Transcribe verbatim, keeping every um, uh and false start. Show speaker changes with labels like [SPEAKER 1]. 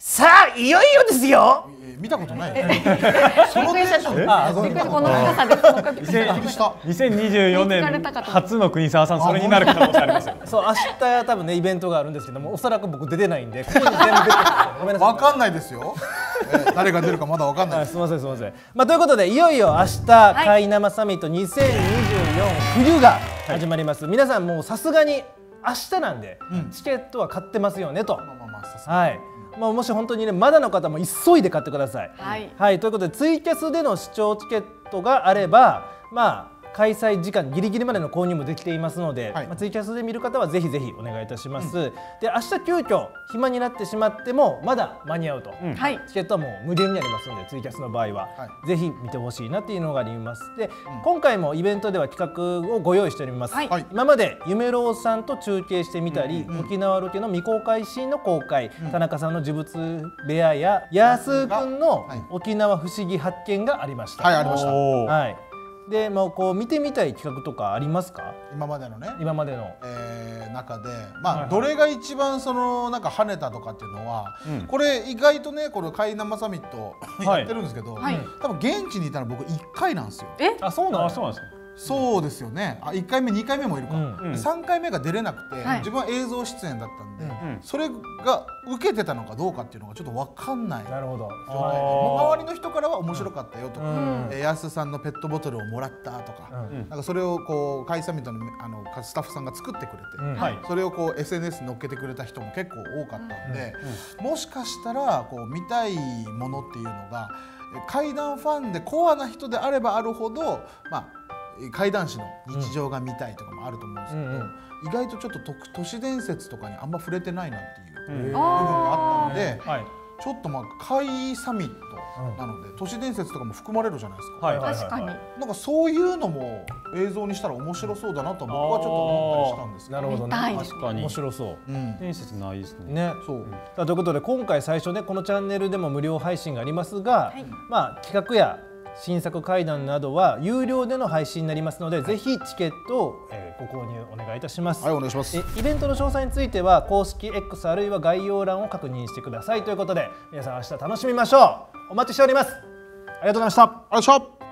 [SPEAKER 1] さあいよいよですよ。
[SPEAKER 2] 見たことない。そのテンション。
[SPEAKER 3] あ、そう
[SPEAKER 4] この長さで。
[SPEAKER 3] にせんにじゅうよねん初の国沢さん、それになる可能性ありますよ。
[SPEAKER 1] そう、明日多分ねイベントがあるんですけども、おそらく僕出てないんで、ここに全部出てごめんなさい。
[SPEAKER 2] わかんないですよ。誰が出るかまだわかんない。
[SPEAKER 1] すみませんすみません。まあということでいよいよ明日カイナマサミットにせんにじゅうよん冬が始まります。皆さんもうさすがに明日なんでチケットは買ってますよねと。はい。まあもし本当にねまだの方も急いで買ってください。はい、はい、ということでツイキャスでの視聴チケットがあればまあ開催時間ギリギリまでの購入もできていますので、はい、まあツイキャスで見る方はぜひぜひお願いいたします。うん、で明日急遽暇になってしまってもまだ間に合うと、うん、チケットはもう無料になりますのでツイキャスの場合は、はい、ぜひ見てほしいなっていうのがあります。で、うん、今回もイベントでは企画をご用意しております。はい、今まで夢郎さんと中継してみたり、うん、沖縄ロケの未公開シーンの公開、うん、田中さんの呪物部屋やヤースー君の沖縄不思議発見がありました。
[SPEAKER 2] はい、ありました。
[SPEAKER 1] はい。で、まあ、こう見てみたい企画とかありますか？
[SPEAKER 2] 今までのね。
[SPEAKER 1] 今までの、
[SPEAKER 2] えー、中で、まあ、どれが一番そのなんか跳ねたとかっていうのは、うん、これ意外とね、これカイナマサミットやってるんですけど、はい、多分現地にいたら僕いっかいなんですよ。
[SPEAKER 1] え？あ、そうなんですか。
[SPEAKER 2] そうですよね。あ、いっかいめにかいめもいるか、うん、さんかいめが出れなくて、はい、自分は映像出演だったんで、うん、それが受けてたのかどうかっていうのがちょっと分かんない。
[SPEAKER 1] なるほど。
[SPEAKER 2] 周りの人からは面白かったよとか、うん、ヤスさんのペットボトルをもらったとか、うん、なんかそれをこうカイサミットのあのスタッフさんが作ってくれて、うん、それをこう エスエヌエス に載っけてくれた人も結構多かったんで、うん、もしかしたらこう見たいものっていうのが怪談ファンでコアな人であればあるほど、まあ怪談師の日常が見たいとかもあると思うんですけど、うんうん、意外とちょっと都市伝説とかにあんま触れてないなっていう部分があったんで、はい、ちょっとまあ怪サミットなので、うん、都市伝説とかも含まれるじゃないですか。
[SPEAKER 4] はい、確かに。
[SPEAKER 2] なんかそういうのも映像にしたら面白そうだなと僕はちょっと思ったりしたんですけど。
[SPEAKER 1] なるほどね。
[SPEAKER 3] 確かに
[SPEAKER 1] 面白そう。
[SPEAKER 3] うん、伝説ないですね。
[SPEAKER 1] ね、そう。ということで今回最初ねこのチャンネルでも無料配信がありますが、はい、まあ企画や新作怪談などは有料での配信になりますので、はい、ぜひチケットを、えー、ご購入お願いいたします。
[SPEAKER 2] はい、お願いします。
[SPEAKER 1] イベントの詳細については公式 X あるいは概要欄を確認してくださいということで、皆さん明日楽しみましょう。お待ちしております。ありがとうございました。
[SPEAKER 2] ありがとうございました。